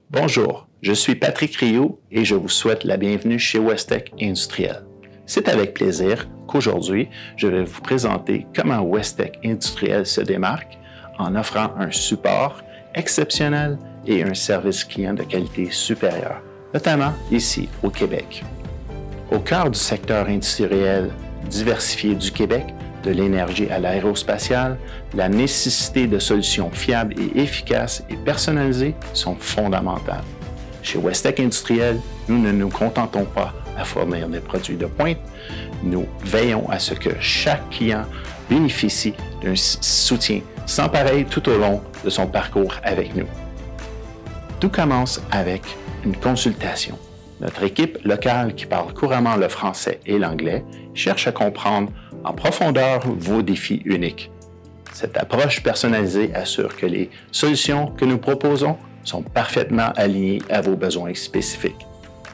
Bonjour, je suis Patrick Rioux et je vous souhaite la bienvenue chez Westech Industriel. C'est avec plaisir qu'aujourd'hui, je vais vous présenter comment Westech Industriel se démarque en offrant un support exceptionnel et un service client de qualité supérieure, notamment ici au Québec. Au cœur du secteur industriel diversifié du Québec, de l'énergie à l'aérospatiale, la nécessité de solutions fiables et efficaces et personnalisées sont fondamentales. Chez Westech Industriel, nous ne nous contentons pas à fournir des produits de pointe, nous veillons à ce que chaque client bénéficie d'un soutien sans pareil tout au long de son parcours avec nous. Tout commence avec une consultation. Notre équipe locale qui parle couramment le français et l'anglais cherche à comprendre en profondeur vos défis uniques. Cette approche personnalisée assure que les solutions que nous proposons sont parfaitement alignées à vos besoins spécifiques.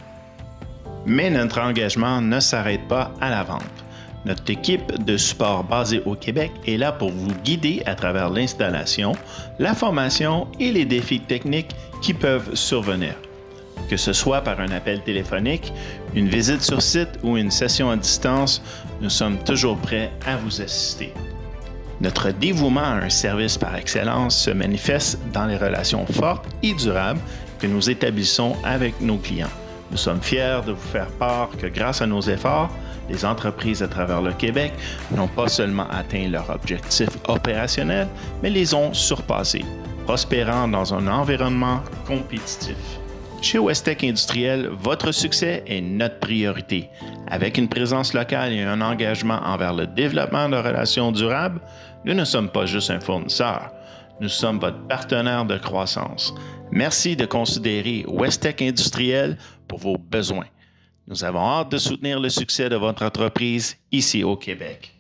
Mais notre engagement ne s'arrête pas à la vente. Notre équipe de support basée au Québec est là pour vous guider à travers l'installation, la formation et les défis techniques qui peuvent survenir. Que ce soit par un appel téléphonique, une visite sur site ou une session à distance, nous sommes toujours prêts à vous assister. Notre dévouement à un service par excellence se manifeste dans les relations fortes et durables que nous établissons avec nos clients. Nous sommes fiers de vous faire part que grâce à nos efforts, les entreprises à travers le Québec n'ont pas seulement atteint leurs objectifs opérationnels, mais les ont surpassés, prospérant dans un environnement compétitif. Chez Westech Industriel, votre succès est notre priorité. Avec une présence locale et un engagement envers le développement de relations durables, nous ne sommes pas juste un fournisseur, nous sommes votre partenaire de croissance. Merci de considérer Westech Industriel pour vos besoins. Nous avons hâte de soutenir le succès de votre entreprise ici au Québec.